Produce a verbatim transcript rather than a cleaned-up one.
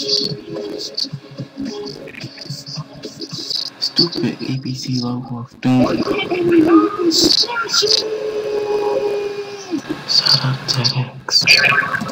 Stupid A B C logo of doom. Shut up, TEDx.